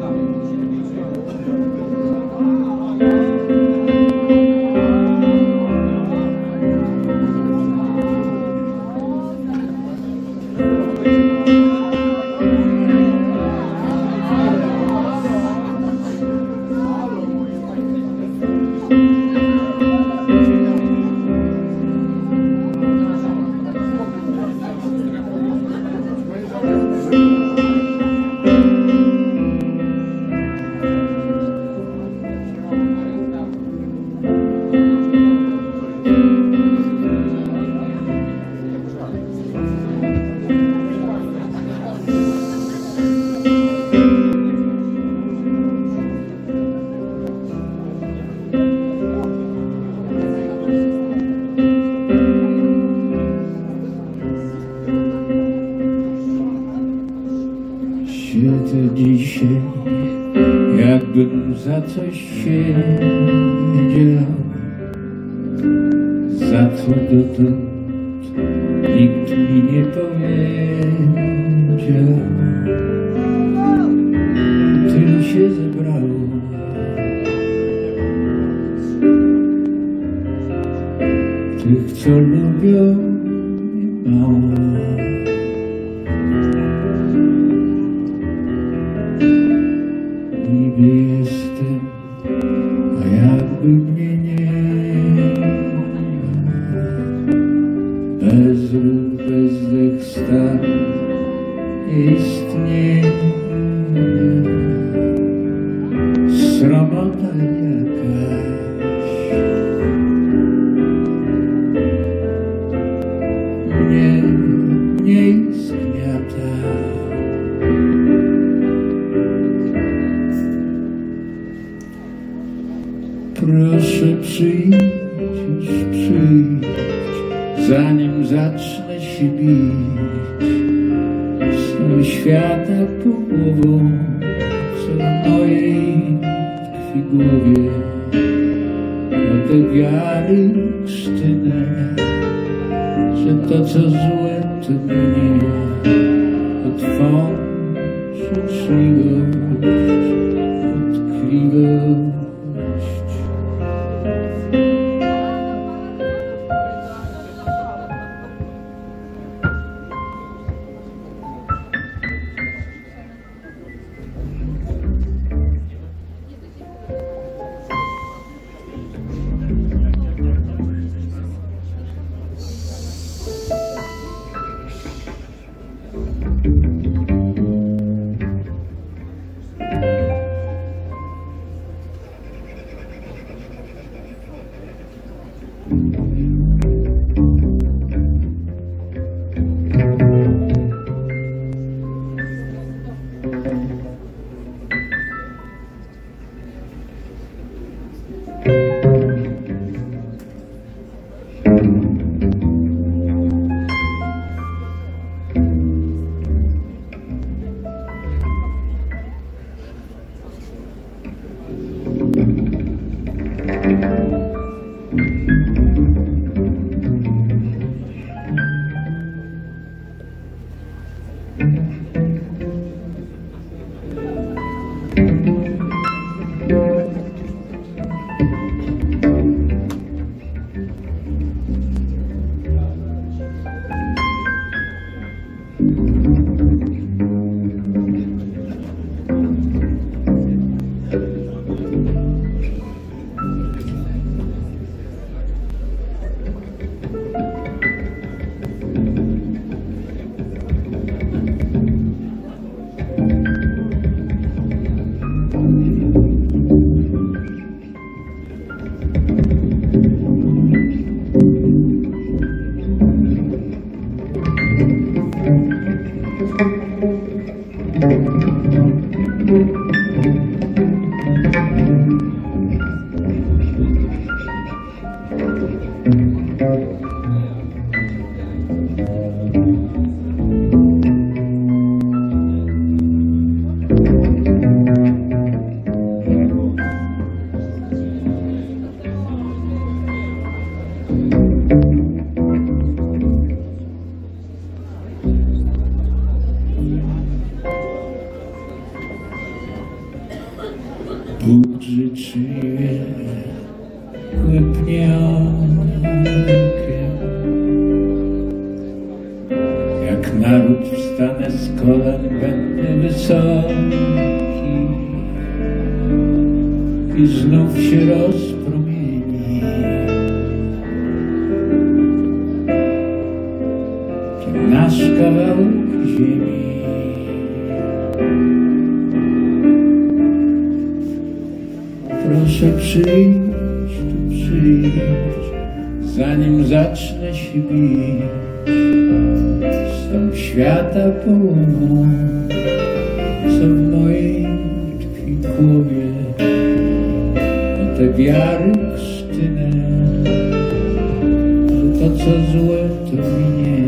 Świecę dzisiaj, jakbym za coś siedział, za co dotąd nikt mi nie powiedział. Tylu się zebrało, tych, co lubią i mało. Niby jestem, a jakby mnie nie ma. Bez ruch, bezdech stan istnieje. Sromota jakaś mnie zgniata. Proszę przyjdź, już przyjdź, zanim zacznę się bić z tego świata połową, co w mojej tkwi głowie. O te wiary krztynę, że to co złe to minie, o twą życzliwość, tkliwość. Bóg życzliwie klepnie okiem. Jak naród wstanę z kolan, będę wysoki i znów się rozpromieni. To nasz kawałek ziemi. Proszę przyjdź, tu przyjdź, zanim zacznę się bić z tą świata połową, co w mojej tkwi głowie. O te wiary krztynę, że to co złe to minie.